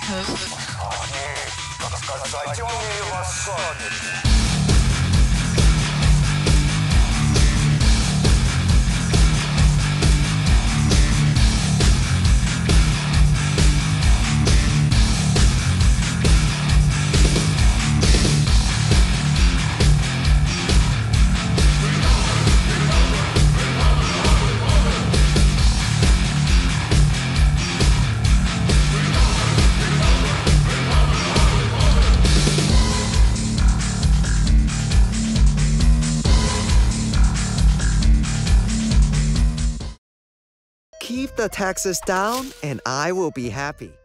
Так сказать, он не в особе. Keep the taxes down and I will be happy.